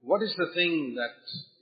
what is the thing that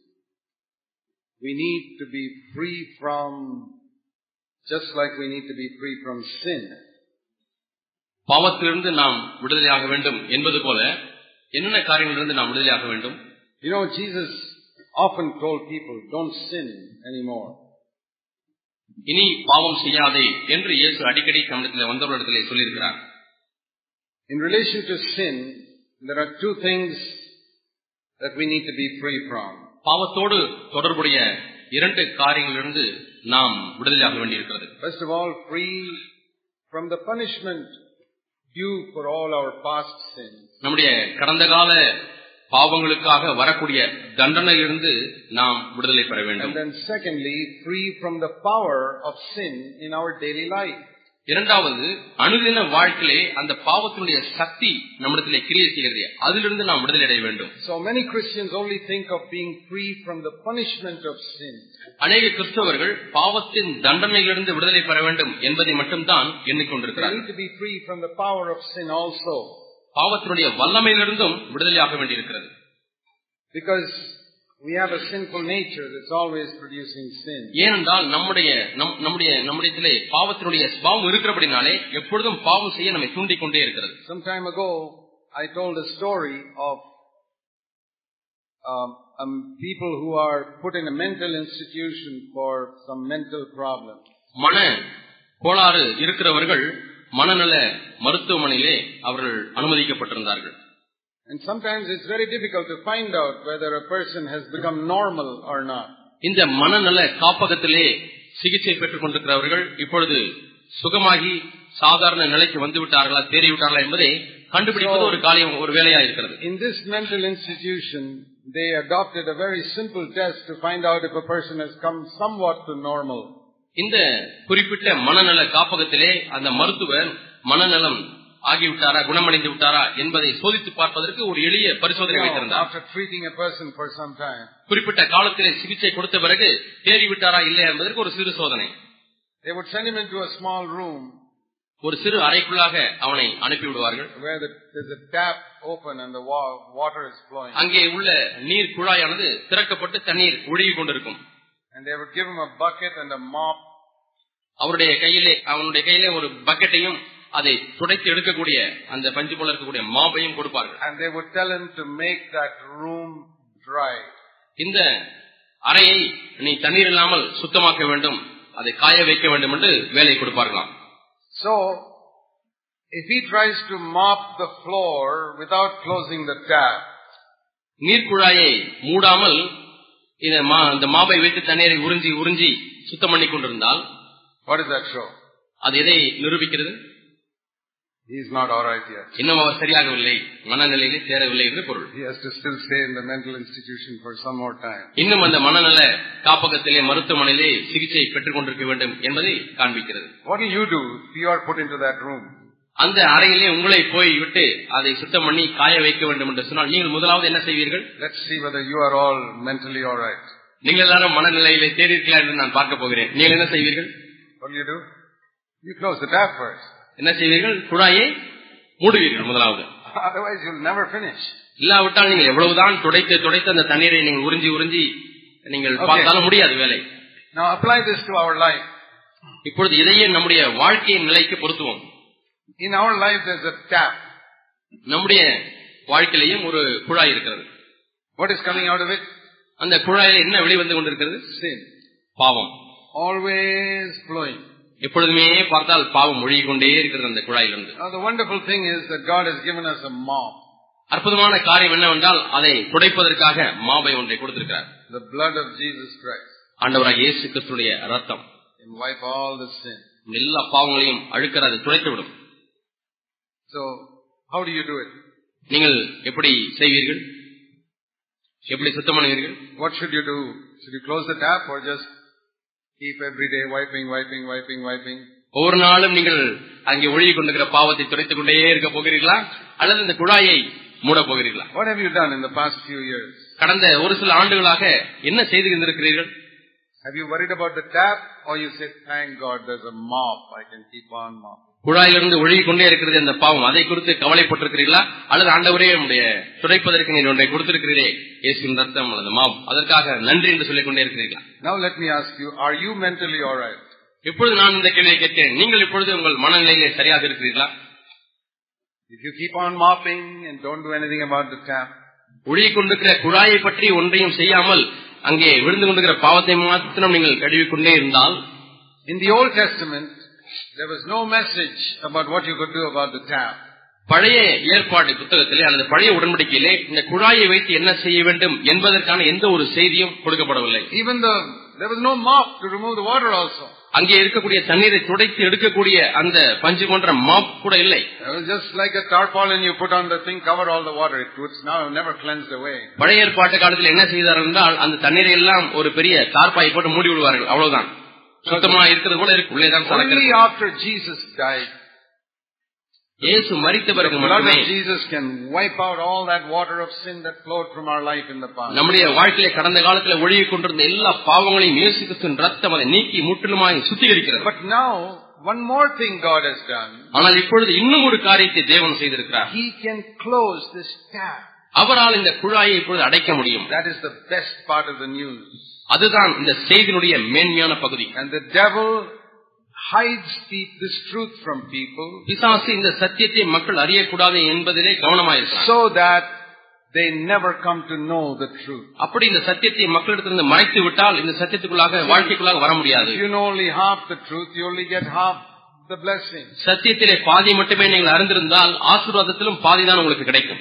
we need to be free from, just like we need to be free from sin? பாவத்திலிருந்து நாம் விடுதலையாக வேண்டும் என்பது போல என்னென்ன காரியங்களிலிருந்து நாம் விடுதலையாக வேண்டும்? You know, Jesus often told people, don't sin anymore. இனி பாவம் செய்யாதே என்று இயேசு அடிக்கடி நம்மிடத்தில் வந்தவர்களிடத்திலே சொல்லியிருக்கிறார். In relation to sin, there are two things that we need to be free from. பாவத்தோடு தொடர்புடைய இரண்டு காரியங்களிலிருந்து நாம் விடுதலையாக வேண்டியிருக்கிறது. First of all, free from the punishment due for all our past sins. நம்முடைய கடந்த கால பாவங்களுக்காக வரக்கூடிய தண்டனையிலிருந்து நாம் விடுதலை பெற வேண்டும். And then secondly, free from the power of sin in our daily life. இரண்டாவது, அனுதின வாழ்க்கையிலே அந்த பாவத்தினுடைய சக்தி நம்மிடத்திலே கிரியை செய்கிறது, அதிலிருந்து நாம் விடுதலை அடைய வேண்டும். So many Christians only think of being free from the punishment of sin. அநேக கிறிஸ்தவர்கள் பாவத்தின் தண்டனையிலிருந்து விடுதலை பெற வேண்டும் என்பதை மட்டும்தான் எண்ணிக்கொண்டிருக்கிறார்கள். They need to be free from the power of sin also. பாவத்தினுடைய வல்லமையிலிருந்தும் விடுதலையாக வேண்டியிருக்கிறது. Because we have a sinful nature that's always producing sin. ஏனென்றால் நம்முடைய பாவத்தினுடைய சுபாவம் இருக்கிறபடினாலே எப்பொழுதும் பாவம் செய்ய நம்மை தூண்டிக் கொண்டே இருக்கிறது. Some time ago, I told a story of people who are put in a mental institution for some mental problem. மன கோளாறு இருக்கிறவர்கள் மனநல மருத்துவமனையிலே அவர்கள் அனுமதிக்கப்பட்டிருந்தார்கள். And sometimes it's very difficult to find out whether a person has become normal or not. இந்த மனநல காப்பகத்திலே சிகிச்சை பெற்றுக் கொண்டிருக்கிறவர்கள் இப்பொழுது சுகமாகி சாதாரண நிலைக்கு வந்து விட்டார்களா தேறிவிட்டார்களா என்பதை கண்டுபிடிப்பது ஒரு வேலையா இருக்கிறது. In this mental institution, they adopted a very simple test to find out if a person has come somewhat to normal. இந்த குறிப்பிட்ட மனநல காப்பகத்திலே அந்த மருத்துவர் மனநலம் ஆகிவிட்டாரா குணமடைந்து விட்டாரா என்பதை சோதித்து பார்ப்பதற்கு ஒரு எளிய பரிசோதனை வைத்திருந்தார். After treating a person for some time, குறிப்பிட்ட காலத்திலே சிகிச்சை கொடுத்த பிறகு தேறிவிட்டாரா இல்லையா என்பதற்கு ஒரு சிறு சோதனை. They would send him into a small room, ஒரு சிறு அறைக்குள்ளாக அவனை அனுப்பிவிடுவார்கள். where there's a tap open and the water is flowing. அங்கே உள்ள நீர் குழாயானது திறக்கப்பட்டு தண்ணீர் ஒழுகிக் கொண்டிருக்கும். And they would give him a bucket and a mop. அவனுடைய கையிலே ஒரு பக்கெட்டையும் அதை துடைத்து எடுக்கக்கூடிய அந்த பஞ்சு போல இருக்கக்கூடிய மாப்பையும் கொடுப்பார்கள். And they would tell him to make that room dry. இந்த அறையை நீ தண்ணீர் இல்லாமல் சுத்தமாக்க வேண்டும், அதை காய வைக்க வேண்டும் என்று வேலை கொடுப்பார்களாம். So if he tries to mop the floor without closing the tap, நீர்க்குழாயை மூடாமல் இந்த மாப்பை வைத்து தண்ணீரை உறிஞ்சி சுத்தம் பண்ணி கொண்டிருந்தால் what does that show? அது எதை நிரூபிக்கிறது? He is not all right yet. இன்னும் அவர் சரியாகவில்லை, மனநிலையிலே சேரவில்லை என்று பொருள். He has to still stay in the mental institution for some more time. இன்னும் அந்த மனநல காப்பகத்திலே மருத்துவமனையிலே சிகிச்சை பெற்றுக் கொண்டிருக்க வேண்டும் என்பதை காண்பிக்கிறது. What will you do if you are put into that room? அந்த அறையிலே உங்களை போய் விட்டு அதை சுத்தம் பண்ணி காய வைக்க வேண்டும் என்று சொன்னால் நீங்கள் முதலாவது என்ன செய்வீர்கள்? Let's see whether you are all mentally all right. நீங்கள் எல்லாரும் மனநிலையிலே தேறியிருக்கலாம் என்று நான் பார்க்க போகிறேன். நீங்கள் என்ன செய்வீர்கள்? What will you do? You close the tap first. என்ன செய்வீர்கள்? குழாயை மூடுவீர்கள் முதலாவது. Otherwise you'll never finish. இல்லாவிட்டால் நீங்கள் எவ்வளவுதான் துடைத்து அந்த தண்ணீரை நீங்கள் உறிஞ்சி நீங்கள் பார்த்தாலும் முடியாது வேலை. Now apply this to our life. இப்பொழுது இதையே நம்முடைய வாழ்க்கையின் நிலைக்கு பொருத்துவோம். In our life there's a tap. நம்முடைய வாழ்க்கையிலேயும் ஒரு குழாய் இருக்கிறது. What is coming out of it? அந்த குழாயில என்ன வெளிவந்து கொண்டிருக்கிறது? Sin. பாவம். Always flowing. எப்பொழுதுமே பார்த்தால் பாவம் ஒழுகிக் கொண்டே இருக்கிறது அந்த குழாயிலிருந்து. Now the wonderful thing is that God has given us a mop. அற்புதமான காரியம் என்னவென்றால் அதை துடைப்பதற்காக மாபை ஒன்றை கொடுத்திருக்கிறார். The blood of Jesus Christ. ஆண்டவராகிய இயேசு கிறிஸ்துவின் இரத்தம் and wipe all the sin. எல்லா பாவங்களையும் அழுக்கிறது, துடைத்து விடும். So how do you do it? நீங்கள் எப்படி செய்வீர்கள்? எப்படி சுத்தம் பண்ணுவீர்கள்? What should you do? Should you close the tap or just keep every day wiping? ஒவ்வொரு நாளும் நீங்கள் அங்கே ஒழுகிக் கொண்டிருக்கிற பாவத்தை துடைத்துக் கொண்டே இருக்க போகிறீர்களா அல்லது இந்த குழாயை மூட போகிறீர்களா? What have you done in the past few years? கடந்த ஒரு சில ஆண்டுகளாக என்ன செய்து கொண்டிருக்கிறீர்கள்? Have you worried about the tap or you say thank God there's a mop, I can keep on mopping? குழாயிலிருந்து ஒழுகி கொண்டே இருக்கிறது அந்த பாவம், அதை குறித்து கவலைப்பட்டிருக்கிறீர்களா? அல்லது ஆண்டவரே உடைய துடைப்பதற்கு நீர் ஒன்றை கொடுத்திருக்கிறீரே, இயேசுவின் ரத்தம் அல்லது மாவு, அதற்காக நன்றி என்று சொல்லிக் கொண்டே இருக்கிறீர்களா? Now let me ask you, are you mentally all right? இப்பொழுது நான் இந்த கேள்வியை கேட்கிறேன், நீங்கள் இப்பொழுது உங்கள் மனநிலையிலே சரியாக இருக்கிறீர்களா? If you keep on mopping and don't do anything about the tap, ஒழுகிக் கொண்டிருக்கிற குழாயை பற்றி ஒன்றையும் செய்யாமல் அங்கே விழுந்து கொண்டிருக்கிற பாவத்தை மாத்திரம் நீங்கள் கழுவிக்கொண்டே இருந்தால், in the Old Testament there was no message about what you could do about the tap. பழைய ஏற்பாடு புத்தகத்திலே அல்லது பழைய உடன்படிக்கையிலே இந்த குழாயை வைத்து என்ன செய்ய வேண்டும் என்பதற்கான எந்த ஒரு செய்தியும் கொடுக்கப்படவில்லை. Even there was no mop to remove the water also. அங்கே இருக்கக்கூடிய தண்ணீரை துடைத்து எடுக்கக்கூடிய அந்த பஞ்சு போன்ற மாப் கூட இல்லை. It was just like a tarpaulin you put on the thing, cover all the water. It was now never cleansed away. பழைய ஏற்பாட்டு காலத்தில் என்ன செய்தார்கள் என்றால் அந்த தண்ணீரை எல்லாம் ஒரு பெரிய தார்பாயை போட்டு மூடி விடுவார்கள், அவ்வளவுதான். சுத்தமா இருக்கிறது போல இருக்கு, உள்ளேதான். Only after Jesus died, இயேசு மரித்த பிறகு the blood மட்டுமே of Jesus can wipe out all that water of sin that flowed from our life in the past. நம்முடைய வாழ்க்கையிலே கடந்த காலத்தில் ஒழுகிக் கொண்டிருந்த எல்லா பாவங்களையும் இயேசு கிறிஸ்துவின் ரத்தம் அதை நீக்கி முற்றிலுமாய் சுத்திகரிக்கிறது. But now one more thing God has done. ஆனால் இப்பொழுது இன்னும் ஒரு காரியத்தை தேவன் செய்திருக்கிறார். He can close this tap. அவரால் இந்த குழாயை இப்பொழுது அடைக்க முடியும். That is the best part of the news. அதுதான் இந்த செய்தியினுடைய மேன்மையான பகுதி. And the devil hides this truth from people, பிசாசு இந்த சத்தியத்தை மக்கள் அறியக்கூடாது என்பதிலே கவனமாயிருக்கிறார். so that they never come to know the truth. அப்படி இந்த சத்தியத்தை மக்களிடத்திலிருந்து மறைத்து விட்டால் இந்த சத்தியத்துக்குள்ளாக வாழ்க்கைக்குள்ளாக வர முடியாது. If you know only half the truth, you only get half the blessing. சத்தியத்திலே பாதி மட்டுமே நீங்கள் அறிந்திருந்தால் ஆசீர்வாதத்திலும் பாதிதான் உங்களுக்கு கிடைக்கும்.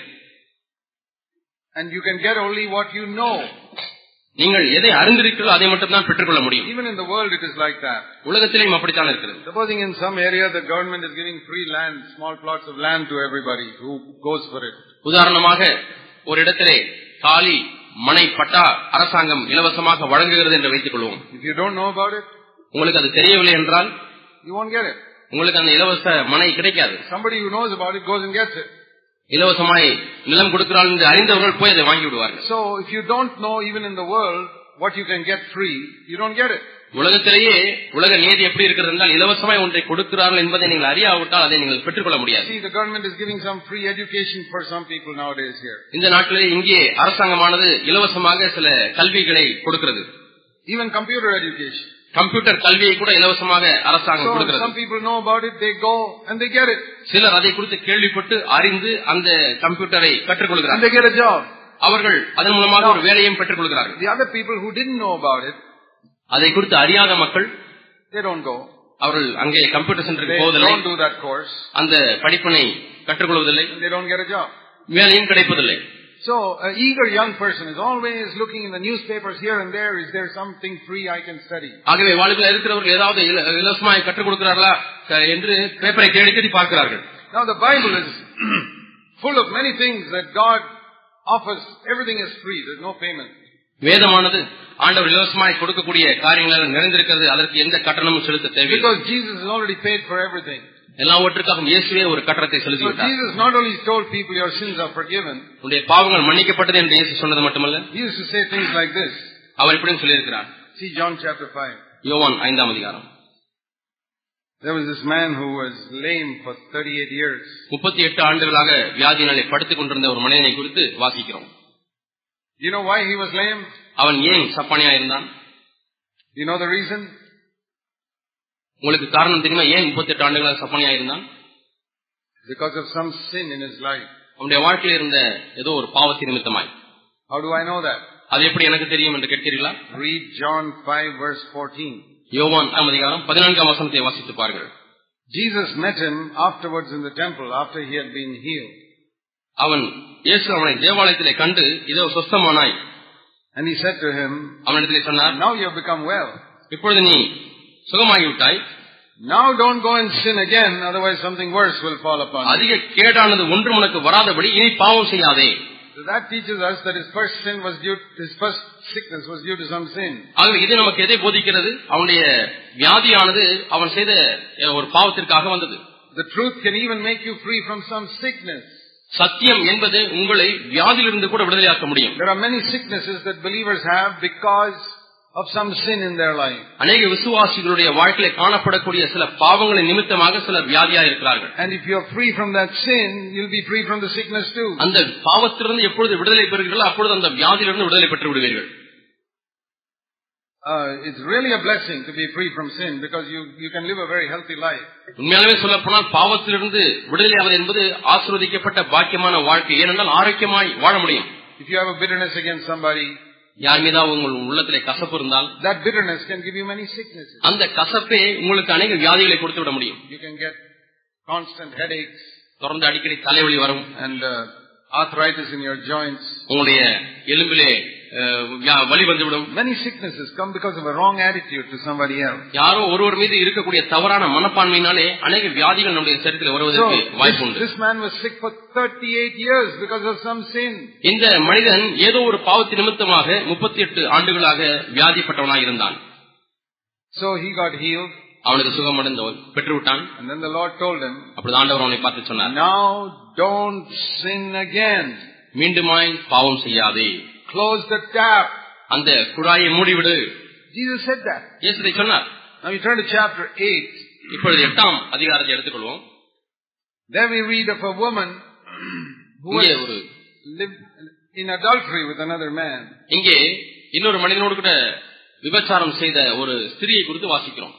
And you can get only what you know. நீங்கள் எதை அறிந்திருக்கிறீர்களோ அதை மட்டும் தான் பெற்றுக்கொள்ள முடியும். Even in the world it is like that. உலகத்திலேயும் அப்படித்தான் இருக்கிறது. Supposing in some area the government is giving free land, small plots of land to everybody who goes for it. உதாரணமாக ஒரு இடத்திலே காலி மனை பட்டா அரசாங்கம் இலவசமாக வழங்குகிறது என்று வைத்துக் கொள்வோம். If you don't know about it, உங்களுக்கு அது தெரியவில்லை என்றால் you won't get it. உங்களுக்கு அந்த இலவச மனை கிடைக்காது. Somebody who knows about it goes and gets it. இலவசமாய் நிலம் கொடுக்கிறார்கள் என்று அறிந்தவர்கள் போய் அதை வாங்கி விடுவார்கள். So if you don't know even in the world what you can get free, you don't get it. உலகத்திலேயே உலக நீதி எப்படி இருக்கிறது என்றால் இலவசமாய் ஒன்றை கொடுக்கிறார்கள் என்பதை நீங்கள் அறியாவிட்டால் அதை நீங்கள் பெற்றுக்கொள்ள முடியாது. See, the government is giving some free education for some people nowadays here. இந்த நாட்டிலே இங்கே அரசாங்கமானது இலவசமாக சில கல்விகளை கொடுக்கிறது. Even computer education. கம்ப்யூட்டர் கல்வியை கூட இலவசமாக அரசாங்கம் So கொடுக்கிறது. some people know about it, they go and they get it. சிலர் அதை குறித்து கேள்விப்பட்டு அறிந்து அந்த கம்ப்யூட்டரை And கற்றுக்கொள்கிறார்கள். they get a job. அவர்கள் அதன் மூலமாக ஒரு வேலையும் பெற்றுக் கொள்கிறார்கள். The other people who didn't know about it, அதை குறித்து அறியாத மக்கள் they don't go. அவர்கள் அங்கே கம்ப்யூட்டர் சென்டருக்கு They போவதில்லை, don't do that course. அந்த படிப்பினை கற்றுக்கொள்வதில்லை, And they don't get a job. வேலையும் கிடைப்பதில்லை. So an eager young person is always looking in the newspapers here and there, is there something free I can study? ஆகவே வாழ்வில் இருக்கிறவர்கள் ஏதாவது இலவசமாய் கற்றுக் கொடுக்கிறார்களா என்று பேப்பரை தேடி தேடி பார்க்கிறார்கள். Now the Bible is full of many things that God offers. Everything is free. There's no payment. வேதமானது ஆண்டவர் இலவசமாய் கொடுக்கக்கூடிய காரியங்கள் நிறைந்திருக்கிறது, அதற்கு எந்த கட்டணமும் செலுத்த தேவையில்லை. Because Jesus has already paid for everything. எல்லாவற்றுக்காகவும் இயேசுவே ஒரு கட்டணத்தை So செலுத்திவிட்டார். Jesus not only told people your sins are forgiven, உன்னுடைய பாவங்கள் மன்னிக்கப்பட்டது என்று இயேசு சொன்னது மட்டுமல்ல, he used to say things like this. அவர் இப்படியும் சொல்லியிருக்கிறார். See John chapter 5. யோவான் 5ஆம் அதிகாரம். There was this man who was lame for 38 years. 38 ஆண்டுகளாக வியாதியினாலே படுத்துக் கொண்டிருந்த ஒரு மனிதனை குறித்து வாசிக்கிறோம். You know why he was lame? அவன் ஏன் சப்பானியா இருந்தான்? You know the reason? உங்களுக்கு காரணம் தெரியுமா ஏன் 38 ஆண்டுகளாக சப்பானியா இருந்தான்? Because of some sin in his life. அவனுடைய வாழ்க்கையில் இருந்த ஏதோ ஒரு பாவத்தின் நிமித்தமாய். How do I know that? அது எப்படி எனக்கு தெரியும் என்று கேட்கிறீர்களா? Read John 5 verse 14. யோவான் 5ஆம் அதிகாரம் 14ஆம் வசனத்தை வாசித்து பாருங்கள். Jesus met him afterwards in the temple after he had been healed. அவன் இயேசு அவனை தேவாலயத்திலே கண்டு இதோ சொஸ்தமானாய். And he said to him, அவனிடத்திலே சொன்னார், now you have become well. இப்பொழுது நீ சுகமாகிவிட்டாய். Now don't go and sin again, otherwise something worse will fall upon you. அதிக கேடானது ஒன்றும் உனக்கு வராதபடி இனி பாவம் செய்யாதே. So that teaches us that his first sickness was due to some sin. ஆகவே இது நமக்கு எதை போதிக்கிறது? அவனுடைய வியாதியானது அவன் செய்த ஒரு பாவத்திற்காக வந்தது. The truth can even make you free from some sickness. சத்தியம் என்பது உங்களை வியாதியிலிருந்து கூட விடுதலையாக்க முடியும். There are many sicknesses that believers have because of some sin in their life. அநேக விசுவாசிகளுடைய வாழ்க்கையிலே காணப்படக்கூடிய சில பாவங்களின் நிமித்தமாக சிலர் வியாதியா இருக்கிறார்கள். And if you are free from that sin, you'll be free from the sickness too. அந்த பாவத்திலிருந்து எப்பொழுது விடுதலை பெறுவீர்களோ அப்பொழுது அந்த வியாதியிலிருந்து விடுதலை பெற்று விடுவீர்கள். It's really a blessing to be free from sin because you can live a very healthy life. உண்மையாகவே சொல்லப்போனால் பாவத்திலிருந்து விடுதலையாவது என்பது ஆசீர்வதிக்கப்பட்ட பாக்கியமான வாழ்க்கை. ஏனென்றால் ஆரோக்கியமாய் வாழ முடியும். If you have a bitterness against somebody, யார் மீதாவது உங்கள் உள்ளத்திலே கசப்பு இருந்தால், that bitterness can give you many sicknesses. அந்த கசப்பே உங்களுக்கு அநேக வியாதிகளை கொடுத்து விட முடியும். You can get constant headaches, தொடர்ந்து அடிக்கடி தலைவலி வரும், and arthritis in your joints. உங்களுடைய எலும்பிலே வலி வந்துவிடும். Many sicknesses come because of a wrong attitude to somebody else. யாரோ ஒருவர் மீது இருக்கக்கூடிய தவறான மனப்பான்மையினாலே அநேக வியாதிகள் நம்முடைய சரீரத்தில் வருவதற்கு வாய்ப்பு உண்டு. This man was sick for 38 years because of some sin. இந்த மனிதன் ஏதோ ஒரு பாவத்தின் நிமித்தமாக 38 ஆண்டுகளாக வியாதிப்பட்டவனாக இருந்தான். So he got healed. அவனுக்கு சுகமடைந்தவன் பெற்றுவிட்டான். And then the Lord told him, அப்பொழுது ஆண்டவர் அவனை பார்த்து சொன்னார், now don't sin again. மீண்டுமாய் பாவம் செய்யாதே. Close the tap. அந்த குழாயை மூடிவிடு. Jesus said that. இயேசு இதை சொன்னார். Now we turn to chapter 8. இப்பொழுது 8ஆம் அதிகாரத்தை எடுத்துக்கொள்வோம். There we read of a woman who lived in adultery with another man. இங்கே இன்னொரு மனிதனோடு கூட விபச்சாரம் செய்த ஒரு ஸ்திரியை குறித்து வாசிக்கிறோம்.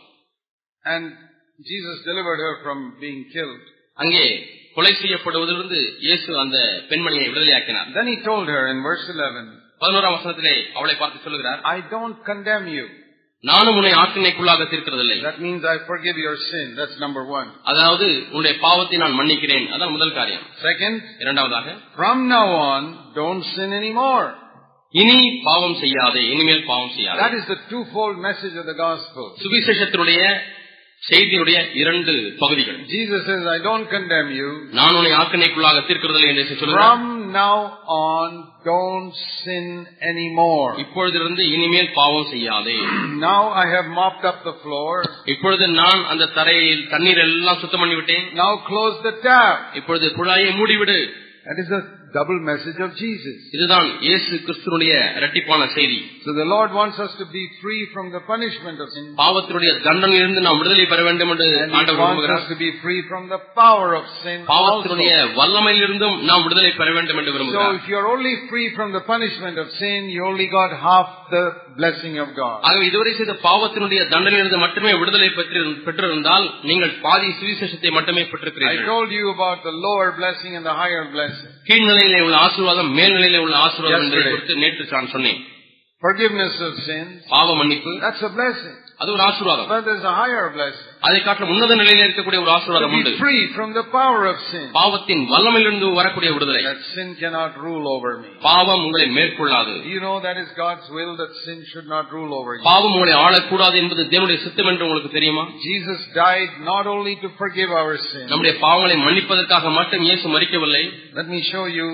And Jesus delivered her from being killed. அங்கே கொலை செய்யப்படுவதிலிருந்து இயேசு அந்த பெண்மணியை விடுதலையாக்கினார். Then he told her in verse 11, 11ஆம் வசனத்திலே அவளை பார்த்து சொல்கிறார், I don't condemn you. நானும் உன்னை ஆக்கினைக்குள்ளாக தீர்க்கிறதில்லை. That means I forgive your sin. That's number 1. அதாவது உன்னுடைய பாவத்தை நான் மன்னிக்கிறேன். அதான் முதல் காரியம். Second, இரண்டாவதாக, from now on don't sin anymore. இனி பாவம் செய்யாதே, இனிமேல் பாவம் செய்யாதே. That is the twofold message of the gospel. சுவிசேஷத்தினுடைய செய்தியுடைய இரண்டு பகுதிகள். Jesus says, I don't condemn you. நான் உன்னை ஆக்கினைக்குள்ளாக தீர்க்கிறதில்லை என்று சொல்கிறார். From now on don't sin anymore. இப்பொழுதிலிருந்து இனிமேல் பாவம் செய்யாதே. Now I have mopped up the floor. இப்பொழுது நான் அந்த தரையில் தண்ணீர் எல்லாம் சுத்தம் பண்ணிவிட்டேன். Now close the tap. இப்பொழுது குழாயை மூடிவிடு. That is the double message of Jesus. இதுதான் இயேசு கிறிஸ்துவினுடைய இரட்டிப்பான செய்தி. So the Lord wants us to be free from the punishment of sin. பாவத்தினுடைய தண்டனையிலிருந்து நாம் விடுதலை பெற வேண்டும் என்று ஆண்டவர் விரும்புகிறார். He wants us to be free from the power of sin. பாவத்தினுடைய வல்லமையிலிருந்தும் நாம் விடுதலை பெற வேண்டும் என்று விரும்புகிறார். So if you are only free from the punishment of sin, you only got half the blessing of God. ஆகவே இதுவரை செய்த பாவத்தினுடைய தண்டனையிலிருந்து மட்டுமே விடுதலை பெற்றிருந்தால் நீங்கள் பாதி சுவிசேஷத்தை மட்டுமே பெற்றிருக்கிறீர்கள். I told you about the lower blessing and the higher blessing. கீழ்நிலையிலே உள்ள ஆசீர்வாதம் மேல்நிலையிலே உள்ள ஆசீர்வாதம் என்பதை குறித்து நேற்று நான் சொன்னேன். Forgiveness of sins, பாவ மன்னிப்பு, that's a blessing. அது ஒரு ஆசீர்வாதம். But there's a higher blessing. அதை காட்டிலும் உன்னத நிலையில இருக்கக்கூடிய ஒரு ஆசீர்வாதம் உண்டு. To be free from the power of sin. பாவத்தின் வல்லமையிலிருந்து வரக்கூடிய விடுதலை. That sin cannot rule over me. பாவம் உங்களை மேற்கொள்ளாது. You know that is God's will, that sin should not rule over you. பாவம் உங்களை ஆளக்கூடாது என்பது தேவனுடைய சித்தம் என்று உங்களுக்கு தெரியுமா? Jesus died not only to forgive our sins. நம்முடைய பாவங்களை மன்னிப்பதற்காக மட்டும் இயேசு மரிக்கவில்லை. Let me show you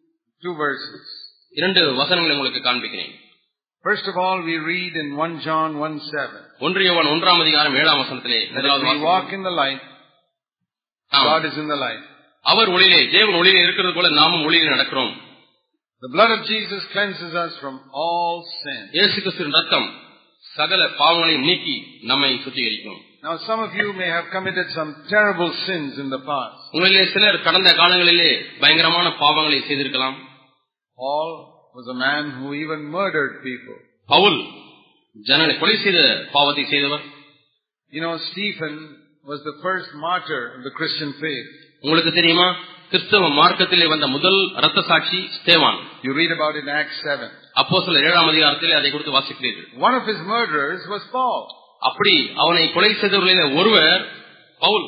2 verses. இரண்டு வசனங்களை உங்களுக்கு காண்பிக்கிறேன். First of all, we read in 1 John 1:7. 1 யோவான் 1ஆம் அதிகாரம் 7ஆம் வசனத்திலே, we walk in the light, God is in the light. அவர் ஒளியிலே, தேவன் ஒளியிலே இருக்கிறது போல நாமும் ஒளியிலே நடக்கிறோம். The blood of Jesus cleanses us from all sin. இயேசு கிறிஸ்துவின் இரத்தம் சகல பாவங்களையும் நீக்கி நம்மை சுத்திகரிக்கும். Now some of you may have committed some terrible sins in the past. உங்களிலே சிலர் கடந்த காலங்களிலே பயங்கரமான பாவங்களை செய்திருக்கலாம். Paul was a man who even murdered people. Pavul ஜனங்களை கொலை செய்த பாவத்தை செய்தவர். You know, Stephen was the first martyr of the Christian faith. உங்களுக்கு தெரியுமா, கிறிஸ்தவ மார்க்கத்திலே வந்த முதல் இரத்த சாட்சி ஸ்தேவான். You read about it in Acts 7. அப்போஸ்தலர் 7ஆம் அதிகாரத்திலே அதை குறித்து வாசிக்கிறீர்கள். One of his murderers was Paul. அப்படி அவனை கொலை செய்தவர்களிலே ஒருவர் Pavul.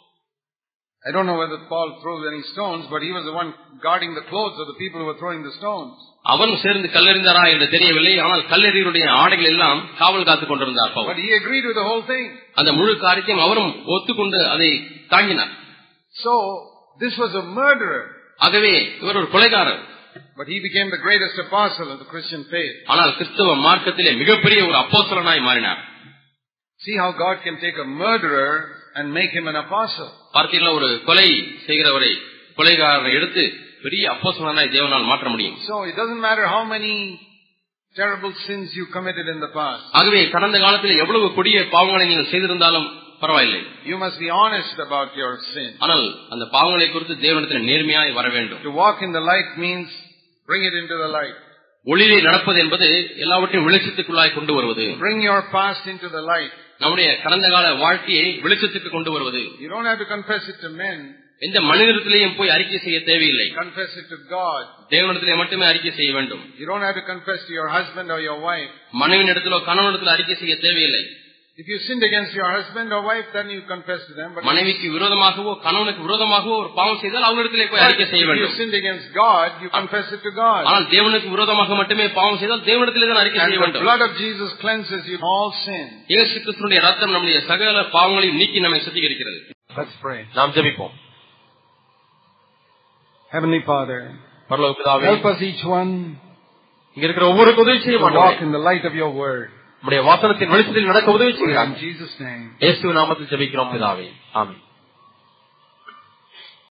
I don't know whether Paul throws any stones, but he was the one guarding the clothes of the people who were throwing the stones. அவன் சேர்ந்து கல்லெறிந்தாரா என்று தெரியவில்லை. ஆனால் கல்லெறியருடைய ஆடைகள் எல்லாம் காவல் காத்துக் கொண்டிருந்தார் Pavul. But he agreed with the whole thing. அந்த முழு காரியத்தையும் அவரும் ஒத்துக்கொண்டு அதை தாங்கினார். So this was a murderer. ஆகவே இவர் ஒரு கொலைகாரர். But he became the greatest apostle of the Christian faith. ஆனால் கிறிஸ்தவ மார்க்கத்திலே மிகப்பெரிய ஒரு அப்போஸ்தலனாய் மாறினார். See how God can take a murderer and make him an apostle. பார்த்தீங்களா, ஒரு கொலை செய்கிறவரை, கொலைகாரரை எடுத்து பெரிய அப்போஸ்தலனாய் தேவனால் மாற்ற முடியும். So it doesn't matter how many terrible sins you committed in the past. ஆகவே கடந்த காலத்தில் எவ்வளவு கொடிய பாவங்களை நீங்கள் செய்திருந்தாலும் பரவாயில்லை. You must be honest about your sin. ஆனால் அந்த பாவங்களை குறித்து தேவனிடத்தில் நேர்மையாய் வர வேண்டும். To walk in the light means bring it into the light. ஒளியிலே நடப்பது என்பது எல்லாவற்றையும் வெளிச்சத்துக்குள்ளாய் கொண்டு வருவது. Bring your past into the light. நம்முடைய கடந்த கால வாழ்க்கையை வெளிச்சத்துக்கு கொண்டு வருவது. You don't have to confess it to men. எந்த மனிதரிடத்திலேயும் போய் அறிக்கை செய்ய தேவையில்லை. Confess it to God. தேவனிடத்திலே மட்டுமே அறிக்கை செய்ய வேண்டும். You don't have to confess to your husband or your wife. மனைவியிடத்திலோ கணவனிடத்திலோ அறிக்கை செய்ய தேவையில்லை. If you sinned against your husband or wife, then you confess to them. But மனைவிக்கு விரோதமாகவோ கணவனுக்கு விரோதமாகவோ ஒரு பாவம் செய்தால் அவர்களிடத்திலே போய் அறிக்கை செய்ய வேண்டும். If you sinned against God, you confess it to God. ஆனால் தேவனுக்கு விரோதமாக மட்டுமே பாவம் செய்தால் தேவனிடத்திலே தான் அறிக்கை செய்ய வேண்டும். The blood of Jesus cleanses you from all sin. இயேசு கிறிஸ்துவினுடைய இரத்தம் நம்முடைய சகல பாவங்களையும் நீக்கி நம்மை சுத்திகரிக்கிறது. Let's pray. நாம் ஜெபிப்போம். Heavenly Father, பரலோக பிதாவே, help us each one இங்க இருக்கிற ஒவ்வொருவருக்கும் உதவி செய்ய to walk in the light of your word. நம்முடைய வாசனத்தின் வெளிச்சத்தில் நடக்க உதவி செய்கிறார். In Jesus' name. இயேசுவின் நாமத்தில் ஜெபிக்கிறோம் பிதாவே. ஆமென்.